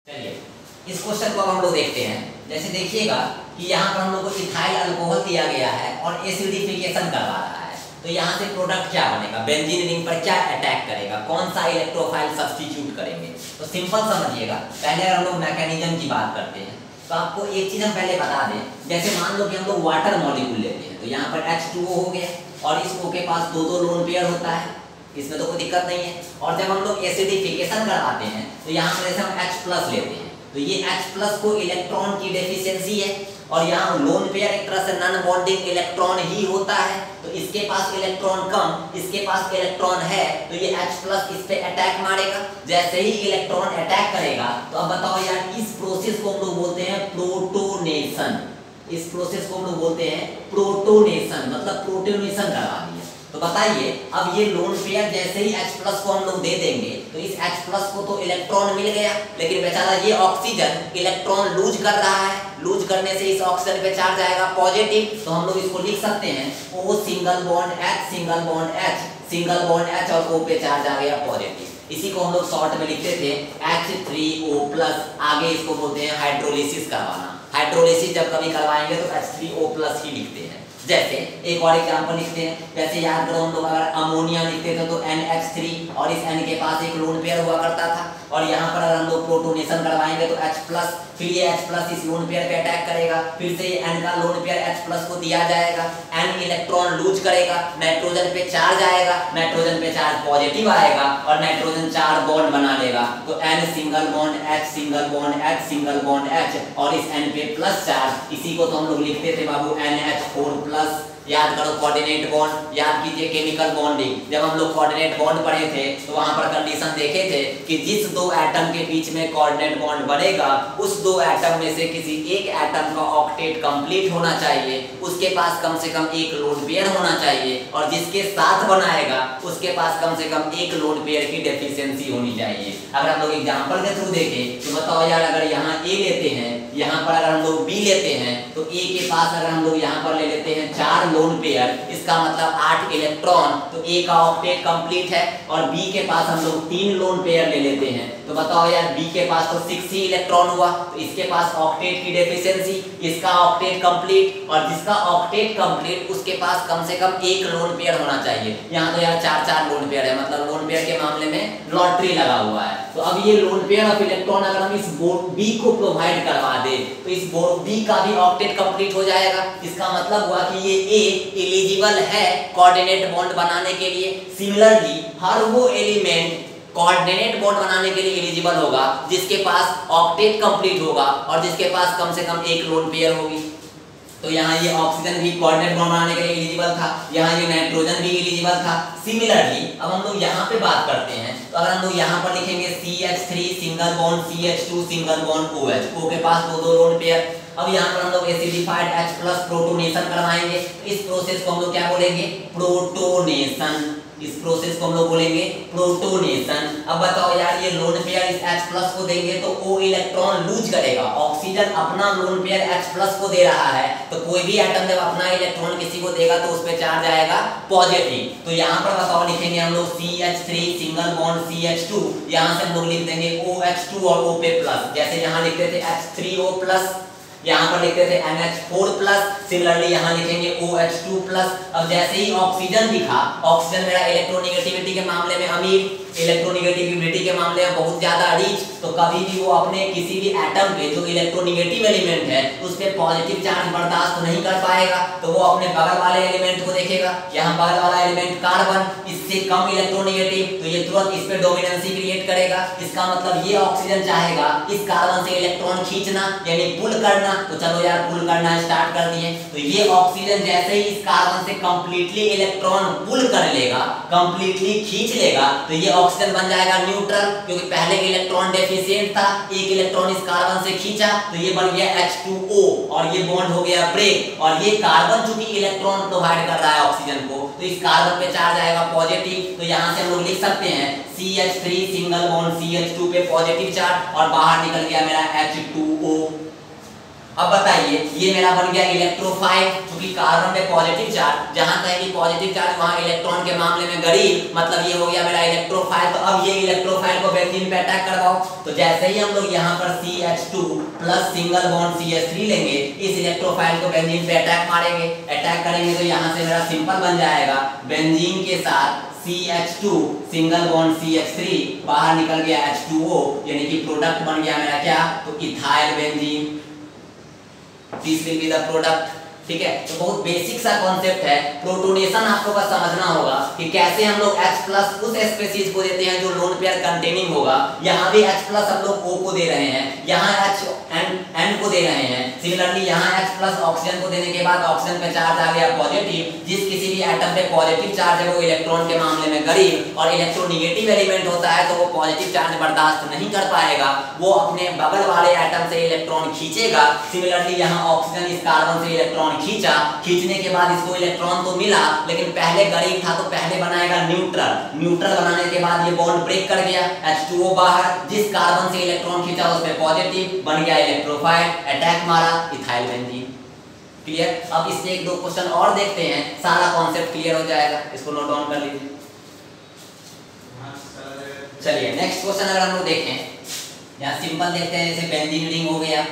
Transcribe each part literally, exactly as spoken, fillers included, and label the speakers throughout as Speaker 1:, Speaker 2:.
Speaker 1: चलिए इस क्वेश्चन को हम लोग देखते हैं। जैसे देखिएगा कि यहाँ पर हम लोग को इथाइल अल्कोहल दिया गया है और एसिडिफिकेशन करवा रहा है, तो यहाँ से प्रोडक्ट क्या बनेगा, बेंजीन रिंग पर क्या अटैक करेगा, कौन सा इलेक्ट्रोफाइल सब्स्टिट्यूट करेंगे। तो सिंपल समझिएगा, पहले हम लोग मैकेनिज्म की बात करते हैं। तो आपको एक चीज हम पहले बता दें, जैसे मान लो कि हम लोग वाटर मॉलिक्यूल लेते हैं, तो यहाँ पर एच टू ओ हो गया और इस O के पास दो दो लोन पेयर होता है, इसमें तो कोई दिक्कत नहीं है। और जब हम लोग एसिडिफिकेशन करवाते हैं तो यहाँ पर जैसे हम H प्लस लेते हैं, तो ये H प्लस को इलेक्ट्रॉन की डेफिशिएंसी है और यहाँ लोन पेयर एक तरह से नॉन बॉन्डिंग इलेक्ट्रॉन ही होता है, तो इसके पास इलेक्ट्रॉन कम, इसके पास इलेक्ट्रॉन है, तो ये H प्लस इस पे अटैक मारेगा। जैसे ही इलेक्ट्रॉन अटैक करेगा तो अब बताओ यार, इस प्रोसेस को हम लोग बोलते हैं प्रोटोनेशन। इस प्रोसेस को हम लोग बोलते हैं प्रोटोनेशन, मतलब प्रोटोनेशन करवा दिया। तो बताइए अब ये लोन पेयर जैसे ही H प्लस को हम लोग दे देंगे तो इस H प्लस को तो इलेक्ट्रॉन मिल गया, लेकिन बेचारा ये ऑक्सीजन इलेक्ट्रॉन लूज कर रहा है। लूज करने से इस ऑक्सीजन पे चार्ज आएगा पॉजिटिव, तो हम लोग इसको लिख सकते हैं O single bond H single bond H single bond H और O पे चार्ज आ गया पॉजिटिव। इसी को हम लोग शॉर्ट में लिखते थे एच थ्री ओ प्लस, आगे इसको बोलते हैं हाइड्रोलिसिस करवाना। हाइड्रोलिसिस जब कभी करवाएंगे तो एच थ्री ओ प्लस ही लिखते हैं। जैसे एक और एग्जांपल लिखते हैं, जैसे याद करो हम लोग अगर अमोनिया लिखते थे तो एन एच थ्री और इस N के पास एक लोन पेयर हुआ करता था, और यहाँ पर अगर हम लोग प्रोटोनेशन करवाएंगे तो H प्लस, फिर ये H प्लस इस लोन पेयर पे अटैक करेगा, फिर से ये N का लोन पेयर H प्लस को दिया जाएगा, N इलेक्ट्रॉन लूज करेगा, नाइट्रोजन पे चार्ज आएगा, नाइट्रोजन पे चार्ज पॉजिटिव आएगा और नाइट्रोजन चार बॉन्ड बना लेगा, तो N single bond H single bond H single bond H और इस N पे प्लस चार्ज। इसी को तो हम लोग लिखते थे बाबू एन एच फोर प्लस। याद करो कोऑर्डिनेट बॉन्ड, याद कीजिए केमिकल बॉन्डिंग। जब हम लोग कोऑर्डिनेट बॉन्ड पढ़े थे तो वहां पर कंडीशन देखे थे कि जिस दो एटम के बीच में कोऑर्डिनेट बॉन्ड बनेगा उस दो एटम में से किसी एक एटम का ऑक्टेट कंप्लीट होना चाहिए, उसके पास कम से कम एक लोन पेयर होना चाहिए, और जिसके साथ बनाएगा उसके पास कम से कम एक लोन पेयर की डेफिशिएंसी होनी चाहिए। अगर हम लोग एग्जांपल के थ्रू देखें तो बताओ यार, अगर यहाँ ए लेते हैं, यहाँ पर अगर हम लोग बी लेते हैं, तो ए के पास अगर हम लोग यहाँ पर ले लेते हैं चार लोन पेयर, इसका मतलब आठ इलेक्ट्रॉन, तो ए का ऑक्टेट कंप्लीट है। और बी के पास हम लोग तीन लोन पेयर ले लेते हैं, तो बताओ यार बी के पास तो सिक्स ही इलेक्ट्रॉन हुआ, तो इसके पास ऑक्टेट की डेफिशिएंसी, इसका ऑक्टेट कंप्लीट, और जिसका ऑक्टेट कंप्लीट उसके पास कम से कम एक लोन पेयर होना चाहिए। यहाँ तो यार चार चार लोन पेयर है, मतलब लोन पेयर के मामले में लॉटरी लगा हुआ है। तो अब ये लोन पेयर ऑफ इलेक्ट्रॉन अगर हम इस बोर्ड बी को प्रोवाइड करवा दे तो इस बोर्ड बी का भी ऑक्टेट कंप्लीट हो जाएगा। इसका मतलब हुआ कि ये ए एलिजिबल है कोऑर्डिनेट बॉन्ड बनाने के लिए। सिमिलरली हर वो एलिमेंट कोऑर्डिनेट बॉन्ड बनाने के लिए एलिजिबल होगा जिसके पास ऑक्टेट कंप्लीट होगा और जिसके पास कम से कम एक लोन पेयर होगी। तो यहाँ ये ऑक्सीजन भी कोऑर्डिनेट बॉन्ड बनाने के लिए एलिजिबल था, यहाँ ये नाइट्रोजन भी एलिजिबल था। सिमिलरली अब हम लोग यहाँ पे बात करते हैं, तो अगर हम लोग यहाँ पर लिखेंगे C H three single bond C H two single bond O H, O के पास दो दो लोन पेयर। अब यहाँ पर हम लोग एसिडिफाइड H प्लस प्रोटोनेशन करवाएंगे, इस प्रोसेस को हम लोग क्या बोलेंगे, प्रोटोनेशन। इस प्रोसेस को हम लोग बोलेंगे प्रोटोनेशन। अब बताओ यार, ये लोन पेयर इस H प्लस को देंगे तो O इलेक्ट्रॉन लूज करेगा, ऑक्सीजन अपना लोन पेयर H प्लस को दे रहा है, तो कोई भी एटम जब अपना इलेक्ट्रॉन किसी को देगा तो उस पे चार्ज आएगा पॉजिटिव। तो यहाँ पर बताओ लिखेंगे हम लोग C H three single bond C H two, यहाँ से हम लोग लिख देंगे ओ एच टू और O पे प्लस। जैसे यहाँ लिखते थे एच थ्री ओ प्लस, यहाँ पर लिखते थे N H four plus, similarly यहाँ लिखेंगे ओ एच टू प्लस। अब जैसे ही ऑक्सीजन दिखा, ऑक्सीजन मेरा इलेक्ट्रोनेगेटिविटी के मामले में अमीर, इलेक्ट्रोनेगेटिविटी के मामले में बहुत ज्यादा रिच, तो कभी भी वो अपने किसी भी एटम पे जो इलेक्ट्रोनेगेटिव एलिमेंट है उस पे पॉजिटिव चार्ज बर्दाश्त नहीं कर पाएगा, तो वो अपने बगल वाले एलिमेंट को देखेगा। यहाँ बगल वाला एलिमेंट कार्बन, इससे कम इलेक्ट्रोनेगेटिव, तो ये तुरंत इस पे डोमिनेंसी क्रिएट करेगा। इसका मतलब ये ऑक्सीजन चाहेगा इस कार्बन से इलेक्ट्रॉन खींचना यानी पुल करना, तो चलो यार पुल करना स्टार्ट कर दिए। तो ये ऑक्सीजन जैसे ही इस कार्बन से कंप्लीटली इलेक्ट्रॉन पुल कर लेगा, कंप्लीटली खींच लेगा, तो ये ऑक्सीजन बन जाएगा न्यूट्रल, क्योंकि पहले इलेक्ट्रॉन डेफिशिएंट था, एक इलेक्ट्रॉन इस कार्बन से खींचा तो ये बन गया एच टू ओ और ये बॉन्ड हो गया ब्रेक। और ये कार्बन चूंकि इलेक्ट्रॉन प्रोवाइड कर रहा है ऑक्सीजन को, तो इस कार्बन पे चार्ज आएगा पॉजिटिव, तो यहाँ से हम लोग लिख सकते हैं C H three single bond C H two पे पॉजिटिव चार्ज और बाहर निकल गया मेरा एच टू ओ। अब बताइए ये मेरा बन गया इलेक्ट्रोफाइल, क्योंकि कार्बन में पॉजिटिव चार्ज, जहां कहेंगे पॉजिटिव चार्ज वहां इलेक्ट्रॉन के मामले में गरीब, मतलब ये हो गया मेरा इलेक्ट्रोफाइल। तो अब ये इलेक्ट्रोफाइल को बेंजीन पे अटैक करवाओ, तो जैसे ही हम लोग यहाँ पर C H two plus single bond C H three लेंगे, इस इलेक्ट्रोफाइल को बेंजीन पे अटैक मारेंगे, अटैक करेंगे तो यहाँ से मेरा सिंपल बन जाएगा बेंजीन के साथ C H two single bond C H three, बाहर निकल गया एच टू ओ, यानी कि प्रोडक्ट बन गया मेरा क्या, तो ethyl benzene. This will be the product. ठीक है, तो बहुत बेसिक सा कॉन्सेप्ट है। प्रोटोनेशन आपको बस समझना होगा कि कैसे हम लोग H प्लस उस स्पीशीज को देते हैं जो लोन पेयर कंटेनिंग होगा। यहाँ भी H प्लस हम लोग O को दे रहे हैं, यहाँ H N, N को दे रहे हैं। सिमिलरली यहाँ H प्लस ऑक्सीजन को देने के बाद ऑक्सीजन पे चार्ज आ गया पॉजिटिव। जिस किसी भी एटम पे पॉजिटिव चार्ज है वो इलेक्ट्रॉन के मामले में गरीब, और इलेक्ट्रोनिगेटिव एलिमेंट होता है तो वो पॉजिटिव चार्ज बर्दाश्त नहीं कर पाएगा, वो अपने बगल वाले एटम से इलेक्ट्रॉन खींचेगा। सिमिलरली यहाँ ऑक्सीजन इस कार्बन से इलेक्ट्रॉन खींचा, खींचने के बाद इसको इलेक्ट्रॉन तो मिला, लेकिन पहले गरीब था तो पहले बनाएगा न्यूट्रल। न्यूट्रल बनाने के बाद ये बॉन्ड ब्रेक कर गया, एच टू ओ बाहर, जिस कार्बन से इलेक्ट्रॉन खींचा उसमें पॉजिटिव बन गया इलेक्ट्रोफाइल, अटैक मारा इथाइल बेंजीन। क्लियर? अब इससे एक दो क्वेश्चन और देखते हैं, सारा कॉन्सेप्ट क्लियर हो जाएगा। इसको नोट डाउन कर लीजिए। चलिए नेक्स्ट क्वेश्चन अगर हम लोग देखें, यहाँ सिंपल देखते हैं, जैसे बेंजीन रिंग हो गया,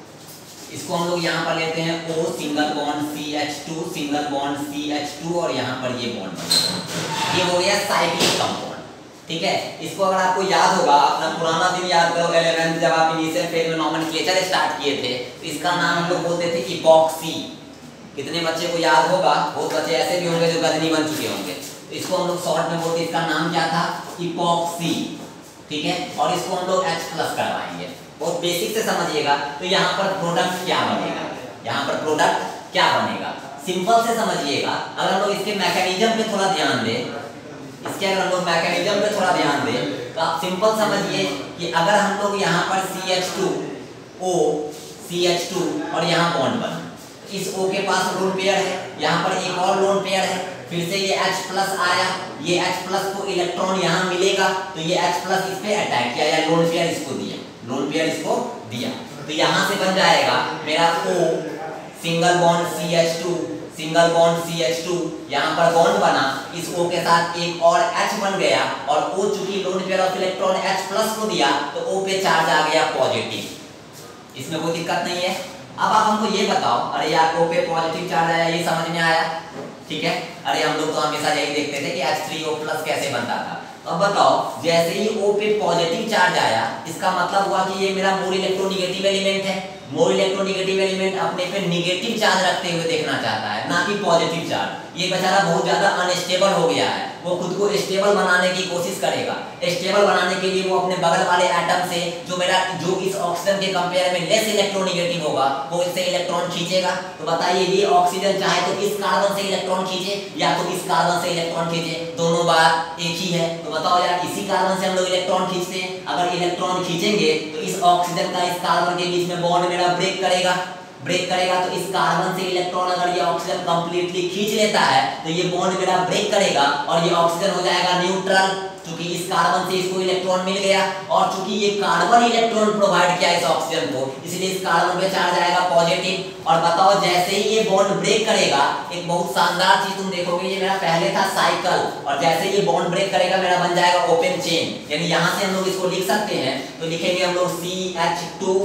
Speaker 1: इसको हम लोग यहाँ पर लेते हैं O single bond C H two single bond C H two, और यहाँ पर ये बॉन्ड बन ये हो गया साइक्लिक कंपाउंड। ठीक है, इसको अगर आपको याद होगा, अपना पुराना दिन याद करो इलेवेंथ जब आप इनिशियल फेज में नोमेनक्लेचर स्टार्ट किए थे, तो इसका नाम हम लोग बोलते थे इपॉक्सी। कितने बच्चे को याद होगा? बहुत बच्चे ऐसे भी होंगे जो गजनी बन चुके होंगे। तो इसको हम लोग शॉर्ट में बोलते, इसका नाम क्या था? इपॉक्सी। ठीक है, और इसको हम लोग H प्लस करवाएंगे। बहुत बेसिक से समझिएगा। तो यहाँ पर प्रोडक्ट क्या बनेगा, यहाँ पर प्रोडक्ट क्या बनेगा, सिंपल से समझिएगा। अगर हम लोग इसके मैकेनिज्म पे थोड़ा ध्यान दें, इसके अगर हम लोग मैकेनिज्म पे थोड़ा ध्यान दें, तो आप सिंपल समझिए कि अगर हम लोग यहाँ पर C H two O C H two और यहाँ बॉन्ड बना, इस O के पास लोन पेयर है, यहाँ पर एक और लोन पेयर है, फिर से ये H प्लस आया, ये H प्लस को इलेक्ट्रॉन यहाँ मिलेगा, तो ये H प्लस इस पे अटैक किया या लोन पेयर इसको दिया, लोन पेयर इसको दिया, तो यहाँ से बन जाएगा मेरा O single bond C H two single bond C H two, यहाँ पर बॉन्ड बना, इस O के साथ एक और H बन गया, और O चूंकि lone pair of electron H plus को दिया तो O पे चार्ज आ गया पॉजिटिव। इसमें कोई दिक्कत नहीं है। अब आप हमको ये बताओ, अरे यार O पे पॉजिटिव चार्ज आया, ये समझ में आया? ठीक है, अरे हम लोग तो हमेशा यही देखते थे कि एच थ्री ओ प्लस कैसे बनता था। अब बताओ, जैसे ही O पे पॉजिटिव चार्ज आया, इसका मतलब हुआ कि ये मेरा मोर इलेक्ट्रोनिगेटिव एलिमेंट है। मोर इलेक्ट्रोनिगेटिव एलिमेंट अपने पे निगेटिव चार्ज रखते हुए देखना चाहता है, ना कि पॉजिटिव चार्ज। ये बेचारा बहुत ज्यादा अनस्टेबल हो गया है, वो खुद को स्टेबल बनाने की कोशिश करेगा। स्टेबल बनाने के लिए वो अपने बगल वाले एटम से जो मेरा जो इस ऑक्सीजन के कंपेयर में लेस इलेक्ट्रोनिगेटिव होगा, वो इससे इलेक्ट्रॉन खींचेगा। तो बताइए, ये ऑक्सीजन चाहे तो इस कार्बन से इलेक्ट्रॉन खींचे या तो इस कार्बन से इलेक्ट्रॉन खींचे, दोनों बात एक ही है। तो बताओ यार, इसी कार्बन से हम लोग इलेक्ट्रॉन खींचते हैं, अगर इलेक्ट्रॉन खींचेंगे तो इस ऑक्सीजन का इस कार्बन के बीच में बॉन्ड मेरा ब्रेक करेगा ब्रेक करेगा तो इस कार्बन से इलेक्ट्रॉन अगर ये ऑक्सीजन कंप्लीटली खींच लेता है तो ये बॉन्ड मेरा ब्रेक करेगा और ये ऑक्सीजन हो जाएगा न्यूट्रल, क्योंकि इस कार्बन से इसको इलेक्ट्रॉन मिल गया, और चूंकि ये कार्बन इलेक्ट्रॉन प्रोवाइड किया इस ऑक्सीजन को, इसलिए इस कार्बन पे चार्ज आएगा पॉजिटिव। और बताओ, जैसे ही ये बॉन्ड ब्रेक करेगा, एक बहुत शानदार चीज तुम देखोगे, ये मेरा पहले था साइकिल, और जैसे ये बॉन्ड ब्रेक करेगा मेरा बन जाएगा ओपन चेन। यानी यहाँ से हम लोग इसको लिख सकते हैं, तो लिखेंगे हम लोग सी एच टू।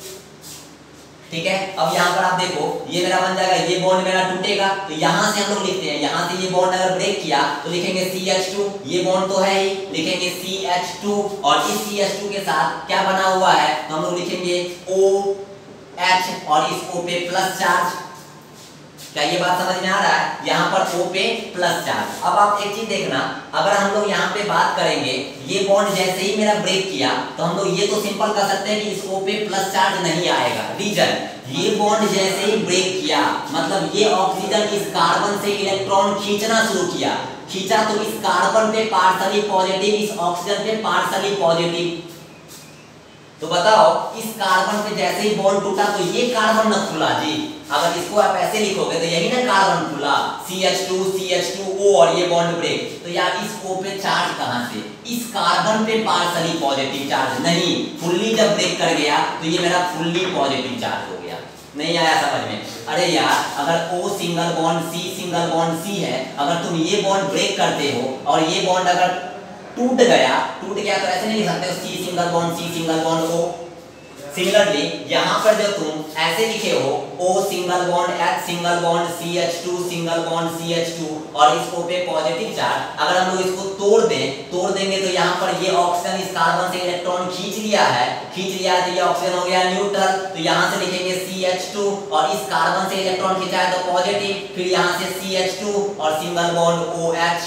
Speaker 1: ठीक है, अब यहाँ पर आप देखो, ये मेरा बन जाएगा, ये बॉन्ड मेरा टूटेगा, तो यहाँ से हम लोग लिखते हैं, यहाँ से ये बॉन्ड अगर ब्रेक किया तो लिखेंगे सी एच टू, ये बॉन्ड तो है ही, लिखेंगे सी एच टू, और इस सी एच टू के साथ क्या बना हुआ है, तो हम लोग लिखेंगे O H, और इस O पे प्लस चार्ज। क्या ये बात समझ में आ रहा है? यहाँ पर O पे प्लस चार्ज। अब आप एक चीज देखना, अगर हम लोग यहाँ पे बात करेंगे, ये बॉन्ड जैसे ही मेरा ब्रेक किया, तो हम लोग ये तो सिंपल कर सकते हैं कि इस O पे प्लस चार्ज नहीं आएगा। रीजन, ये बॉन्ड जैसे ही ब्रेक किया, मतलब ये ऑक्सीजन इस कार्बन से इलेक्ट्रॉन खींचना शुरू किया, खींचा तो इस कार्बन पे पार्शली पॉजिटिव, इस ऑक्सीजन पे पार्शली पॉजिटिव। तो बताओ, इस कार्बन पे जैसे ही बॉन्ड टूटा तो ये कार्बन न खुला जी। अगर इसको आप ऐसे लिखोगे तो यही ना कार्बन खुला, C H two C H two O, और ये बॉन्ड ब्रेक, तो यार इस O पे चार्ज कहां से? इस कार्बन पे पार्शली पॉजिटिव चार्ज नहीं, फुल्ली जब ब्रेक कर गया तो ये मेरा फुल्ली पॉजिटिव चार्ज हो गया। नहीं आया समझ में? अरे यार, अगर O single bond C single bond C है, अगर तुम ये बॉन्ड ब्रेक करते हो और ये बॉन्ड अगर टूट गया टूट गया तो ऐसे नहीं लिख सकते हो C single bond C single bond O। Similarly यहाँ पर जो तुम ऐसे लिखे हो O single bond H single bond C H two single bond C H two और इस O पे पॉजिटिव चार्ज, अगर हम लोग इसको तोड़ दें तोड़ देंगे तो यहाँ पर ये ऑक्सीजन इस कार्बन से इलेक्ट्रॉन खींच लिया है खींच लिया है तो ये ऑक्सीजन हो गया न्यूट्रल। तो यहाँ से लिखेंगे C H टू और इस कार्बन से इलेक्ट्रॉन खींचा है तो पॉजिटिव, फिर यहाँ से C H टू और सिंगल बॉन्ड OH।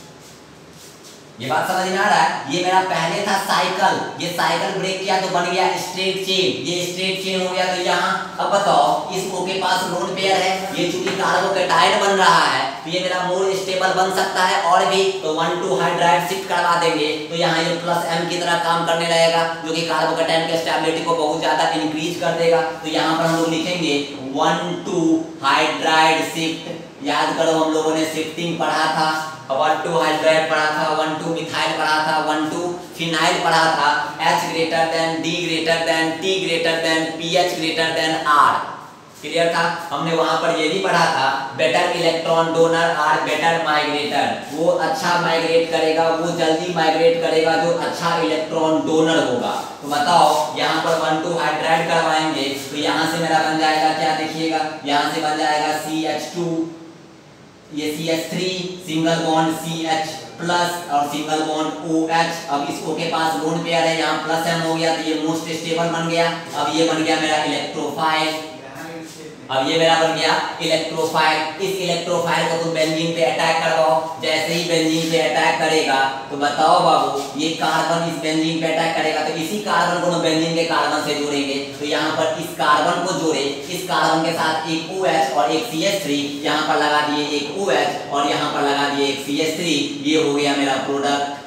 Speaker 1: ये बात समझ में आ रहा है? ये मेरा पहले था साइकिल, ये साइकिल ब्रेक किया तो बन गया स्ट्रेट चेन, ये स्ट्रेट चेन हो गया। तो यहाँ अब बताओ इस O के पास लोन पेयर है, ये चूंकि कार्बोकेटाइन बन रहा है तो ये मेरा मोर स्टेबल बन सकता है और भी, तो वन टू हाइड्राइड शिफ्ट करवा देंगे तो यहाँ ये प्लस M की तरह काम करने लगेगा जो कि कार्बोकेटाइन के स्टेबिलिटी को बहुत ज्यादा इंक्रीज कर देगा। तो यहाँ पर हम लोग लिखेंगे वन टू हाइड्राइड शिफ्ट। याद करो हम लोगों ने शिफ्टिंग पढ़ा था, वन टू हाइड्राइड पढ़ा था, वन टू मिथाइल पढ़ा था, वन टू फिनाइल पढ़ा था, H greater than D greater than T greater than pH greater than R। Clear था? हमने वहां पर ये भी पढ़ा था better electron donor are better migrator, वो अच्छा माइग्रेट करेगा, वो जल्दी माइग्रेट करेगा जो अच्छा इलेक्ट्रॉन डोनर होगा। तो बताओ यहाँ पर वन टू हाइड्राइड करवाएंगे तो यहाँ से मेरा बन जाएगा क्या, देखिएगा यहाँ से बन जाएगा C H टू, ये C H three single bond C H plus और सिंगल बॉन्ड OH। अब इस O के पास लोन पेयर है, यहाँ प्लस M हो गया तो ये मोस्ट स्टेबल बन गया। अब ये बन गया मेरा इलेक्ट्रोफाइल, अब ये मेरा बन गया इलेक्ट्रोफाइल। इस इलेक्ट्रोफाइल को तुम बेंजीन पे अटैक करवाओ, जैसे ही बेंजीन पे अटैक करेगा तो बताओ बाबू ये कार्बन इस बेंजीन पे अटैक करेगा तो इसी कार्बन को बेंजीन के कार्बन से जोड़ेंगे। तो यहाँ पर इस कार्बन को जोड़े, इस कार्बन के साथ एक OH और एक C H थ्री, यहाँ पर लगा दिए एक OH और यहाँ पर लगा दिए एक C H थ्री। ये हो गया मेरा प्रोडक्ट,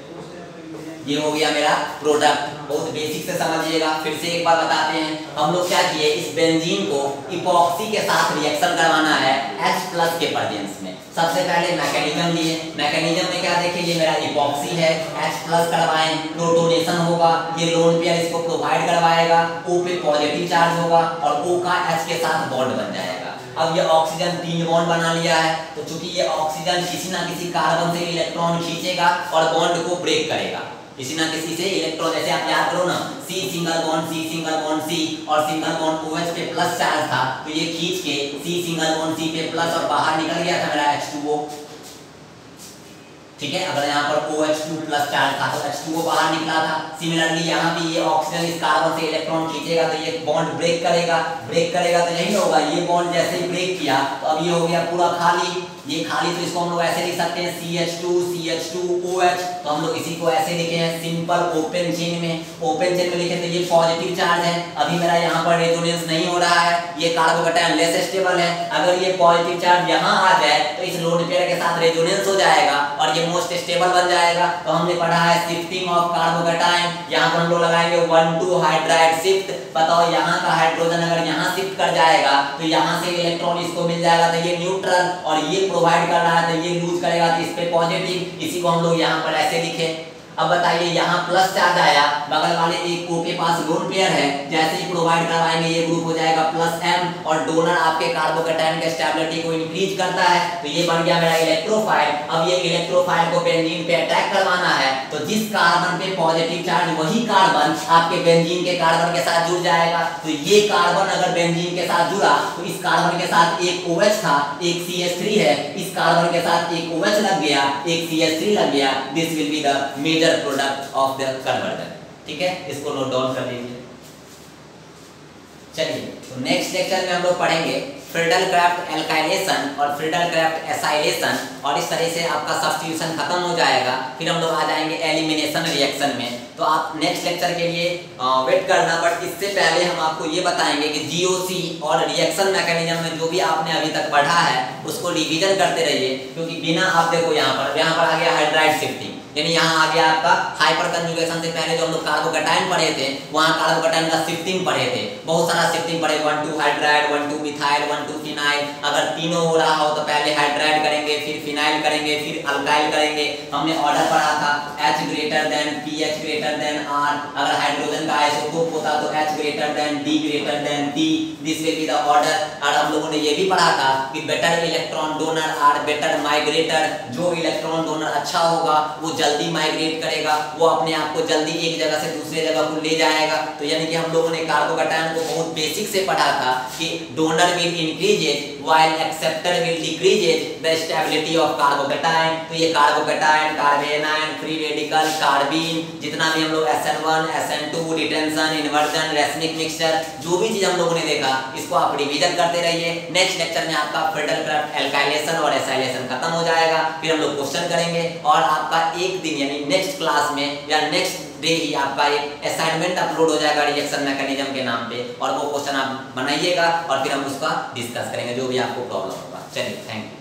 Speaker 1: ये हो गया मेरा प्रोडक्ट। बहुत बेसिक से समझिएगा। फिर से एक बार बताते हैं, हम लोग क्या किए, इस बेंजीन को इपॉक्सी के साथ रिएक्शन करवाना है H प्लस के प्रेजेंस में। सबसे पहले मैकेनिज्म लिए, मैकेनिज्म में क्या देखिए ये मेरा इपॉक्सी है, H प्लस करवाएं, प्रोटोनेशन होगा, ये लोन पेयर इसको प्रोवाइड करवाएगा, O पे पॉजिटिव चार्ज होगा और O का H के साथ बॉन्ड बन जाएगा। अब ये ऑक्सीजन तीन बॉन्ड बना लिया है तो चूंकि ये ऑक्सीजन किसी ना किसी कार्बन से इलेक्ट्रॉन खींचेगा और बॉन्ड को ब्रेक करेगा किसी ना किसी से इलेक्ट्रॉन। जैसे आप याद करो ना, C single bond C single bond C और सिंगल बॉन्ड OH पे प्लस चार्ज था तो ये खींच के C सिंगल बॉन्ड C पे प्लस और बाहर निकल गया था मेरा H टू O। ठीक है, अगर यहाँ पर OH टू प्लस चार्ज था तो H टू O बाहर निकला था। सिमिलरली यहाँ भी ये ऑक्सीजन इस कार्बन से इलेक्ट्रॉन खींचेगा तो ये बॉन्ड ब्रेक करेगा, ब्रेक करेगा तो यही होगा, ये बॉन्ड जैसे ही ब्रेक किया तो अब ये हो गया पूरा खाली। ये खाली तो इसको हम लोग ऐसे लिख सकते हैं C H two C H two O H। तो हम लोग इसी को ऐसे लिखे हैं सिंपल ओपन चेन में, ओपन चेन में लिखे तो ये पॉजिटिव चार्ज है। अभी मेरा यहाँ पर रेजोनेंस नहीं हो रहा है, ये कार्बोकेटाइन लेस स्टेबल है। अगर ये पॉजिटिव चार्ज यहाँ आ जाए तो इस लोन पेयर के साथ रेजोनेंस हो जाएगा और ये मोस्ट स्टेबल बन जाएगा। तो हमने पढ़ा है शिफ्टिंग ऑफ कार्बोकेटाइन, यहाँ पर हम लोग लगाएंगे वन टू हाइड्राइड शिफ्ट। बताओ यहाँ का हाइड्रोजन अगर यहाँ शिफ्ट कर जाएगा तो यहाँ से इलेक्ट्रॉन इसको मिल जाएगा तो ये न्यूट्रल और ये प्रोवाइड कर रहा है तो ये लूज करेगा तो इस पे पॉजिटिव। इसी को हम लोग यहाँ पर ऐसे लिखे। अब बताइए यहाँ प्लस चार्ज आया, बगल वाले एक O के पास लोन पेयर है, जैसे ही प्रोवाइड करवाएंगे ये ग्रुप हो जाएगा प्लस M और डोनर आपके कार्बोकेटाइन के स्टेबिलिटी को इंक्रीज करता है तो ये बन गया मेरा इलेक्ट्रोफाइल। अब ये इलेक्ट्रोफाइल को बेंजीन पे अटैक करवाना है तो जिस कार्बन पे पॉजिटिव चार्ज वही कार्बन आपके बेंजीन के कार्बन के साथ जुड़ जाएगा। तो ये कार्बन अगर बेंजीन के साथ जुड़ा तो इस कार्बन के साथ एक OH था, एक C H थ्री है, इस कार्बन के साथ एक OH लग गया, एक C H थ्री लग गया। This will be the major product of the conversion. ठीक है, इसको नोट डाउन कर लीजिए। चलिए तो नेक्स्ट लेक्चर में हम लोग पढ़ेंगे फ्रीडल-क्राफ्ट एल्काइलेशन और फ्रीडल-क्राफ्ट एसाइलेशन और इस तरह से आपका सब्स्टिट्यूशन खत्म हो जाएगा। फिर हम लोग आ जाएंगे एलिमिनेशन रिएक्शन में। तो आप नेक्स्ट लेक्चर के लिए वेट करना, बट इससे पहले हम आपको ये बताएंगे कि जी ओ सी और रिएक्शन मैकेनिज्म में जो भी आपने अभी तक पढ़ा है उसको रिवीजन करते रहिए, क्योंकि बिना आप देखो यहाँ पर यहाँ पर आ गया हाइड्राइड शिफ्टिंग। यानी यहाँ आ गया आपका हाइपर कंजुगेशन से पहले जो हम लोग कार्बोकैटायन पढ़े थे, वहाँ कार्बोकैटायन का शिफ्टिंग पढ़े थे, बहुत सारा शिफ्टिंग पढ़े, one two hydride, one two methyl, one two phenyl. अगर तीनों हो रहा हो तो पहले हाइड्राइड करेंगे, फिर फिनाइल करेंगे, फिर अल्काइल करेंगे। हमने ऑर्डर पढ़ा था H greater than P, H greater than R। अगर हाइड्रोजन का आइसोटोप होता तो H greater than D greater than P, this will be the order. और हम लोगों ने ये भी पढ़ा था कि better electron donor are better migrator, जो इलेक्ट्रॉन डोनर अच्छा होगा वो जल्दी माइग्रेट करेगा, वो अपने आप को जल्दी एक जगह से दूसरे जगह को ले जाएगा। तो यानी कि हम लोगों ने कार्बोकैटायन को बहुत बेसिक से पढ़ा था कि donor will increases while acceptor will decreases the stability of carbocation. तो ये carbocation, carbanion, free radical, carbene, जितना भी हम लोग S N one, S N two, detention, inversion, racemic mixture, जो भी चीज हम लोगों ने देखा इसको आप रिवीजन करते रहिए। नेक्स्ट लेक्चर में आपका फ्रीडल-क्राफ्ट एल्काइलेशन और एसाइलेशन खत्म हो जाएगा, फिर हम लोग क्वेश्चन करेंगे और आपका एक दिन यानी नेक्स्ट क्लास में या नेक्स्ट डे ही आपका एक असाइनमेंट अपलोड हो जाएगा रिएक्शन मैकेनिज्म के नाम पे, और वो क्वेश्चन आप बनाइएगा और फिर हम उसका डिस्कस करेंगे जो भी आपको प्रॉब्लम होगा। चलिए, थैंक यू।